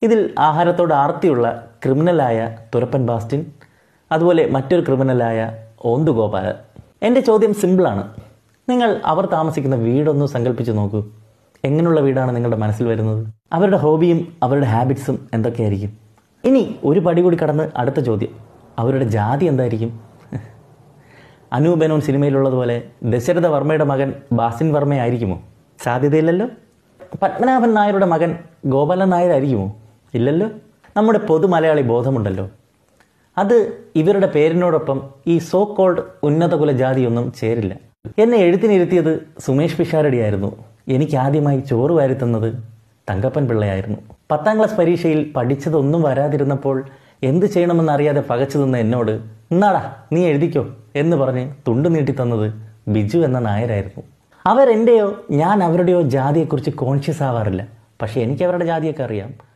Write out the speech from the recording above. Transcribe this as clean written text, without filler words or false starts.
ഇതിൽ ആഹാരത്തോട് ആർത്തിയുള്ള ക്രിമിനലായ തുരപ്പൻ ബാസ്റ്റിൻ, അതുപോലെ മറ്റൊരു ക്രിമിനലായ ഓന്തു ഗോപാലൻ. എൻ്റെ ചോദ്യം സിമ്പിളാണ്. നിങ്ങൾ അവർ താമസിക്കുന്ന വീടൊന്ന് സങ്കല്പിച്ച് നോക്കൂ. എങ്ങനെയുള്ള വീടാണ് നിങ്ങളുടെ മനസ്സിൽ വരുന്നത്? അവരുടെ ഹോബിയും അവരുടെ ഹാബിറ്റ്സും എന്തൊക്കെയായിരിക്കും? ഇനി ഒരു പടി കൂടി കടന്ന് അടുത്ത ചോദ്യം, അവരുടെ ജാതി എന്തായിരിക്കും? അനൂപ് സിനിമയിലുള്ളതുപോലെ ദശരഥ വർമ്മയുടെ മകൻ ബാസിൻ വർമ്മയായിരിക്കുമോ? സാധ്യതയില്ലല്ലോ. പത്മനാഭൻ നായരുടെ മകൻ ഗോപാലൻ നായരായിരിക്കുമോ? ഇല്ലല്ലോ. നമ്മുടെ പൊതു മലയാളി ബോധമുണ്ടല്ലോ, അത് ഇവരുടെ പേരിനോടൊപ്പം ഈ സോ കോൾഡ് ഉന്നത കുലജാതിയൊന്നും ചേരില്ല. എന്നെ എഴുത്തിനിരുത്തിയത് സുമേഷ് പിഷാരടിയായിരുന്നു. എനിക്ക് ആദ്യമായി ചോറ് വാരിത്തന്നത് തങ്കപ്പൻ പിള്ളയായിരുന്നു. 10ാം ക്ലാസ് പരീക്ഷയിൽ പഠിച്ചതൊന്നും വരാതിരുന്നപ്പോൾ എന്ത് ചെയ്യണമെന്നറിയാതെ പകച്ചു നിന്ന എന്നോട് എന്നാടാ നീ എഴുതിക്കോ എന്ന് പറഞ്ഞ് തുണ്ടു നീട്ടി തന്നത് ബിജു എന്ന നായരായിരുന്നു. അവരെൻ്റെയോ ഞാൻ അവരുടെയോ ജാതിയെക്കുറിച്ച് കോൺഷ്യസ് ആവാറില്ല. പക്ഷേ എനിക്ക് അവരുടെ ജാതിയൊക്കെ അറിയാം.